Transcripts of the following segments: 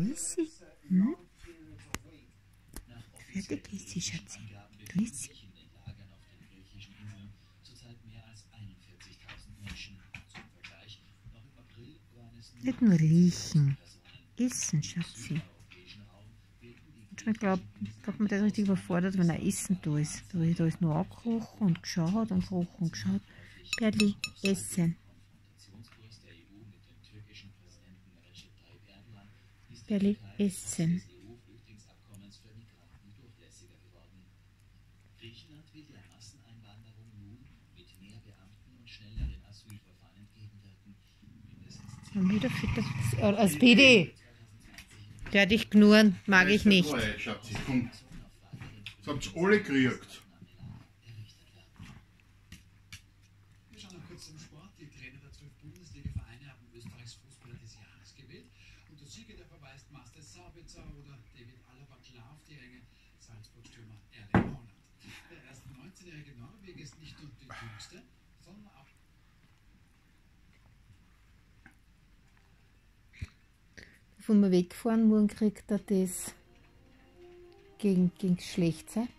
ist sie? Hm? Fertig ist sie, Schatzi. Da ist sie. Nicht nur riechen, essen, Schatzi. Ich glaube, man das richtig überfordert, wenn er Essen da ist. Da ist nur angerochen und geschaut und gerochen und geschaut. Berli, essen. Berli, essen. Und wieder füttert als PD. Der dich knurren, mag ich nicht. Schatzi, komm. Das habt ihr alle gekriegt. Wir schauen noch kurz zum Sport. Die Trainer der 12 Bundesliga-Vereine haben Österreichs Fußballer des Jahres gewählt. Und der Sieger, der verweist Master Sabitzer oder David Alaba klar auf die Ränge Salzburg-Stürmer Erling Haaland. Der erst 19-jährige Norweger ist nicht nur der Jüngste, sondern auch... Bevor wir wegfahren, morgen kriegt er das gegen Geschlecht sein.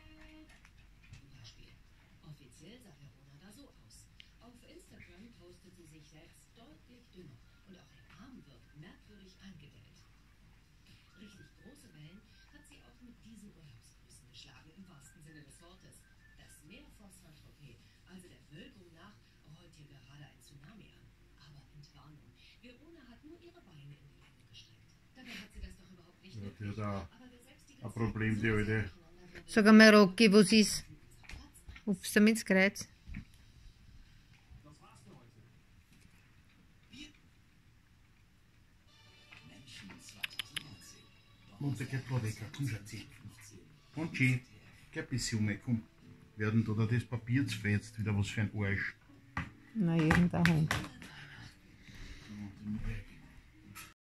Offiziell sah Verona da so aus. Auf Instagram postet sie sich selbst deutlich dünner und auch ihr Arm wird merkwürdig eingedellt. Richtig große Wellen hat sie auch mit diesen Urlaubsgrüßen geschlagen, im wahrsten Sinne des Wortes. Das Meer vor Saint-Tropez, also der Wölbung nach, rollt hier gerade ein Tsunami an. Aber Entwarnung, Verona hat nur ihre Beine in die Länge gestreckt. Dabei hat sie das doch überhaupt nicht nötig. Die hat auch ein Problem, die alte. Sag einmal, Rocky, was ist? Ups, damit ins Kreuz. Monte, geh da weg, komm Schatzi. Monchi, geh ein bisschen um, komm. Werden da das Papier zerfetzt, wieder was für ein Arsch. Na, irgendein Hund.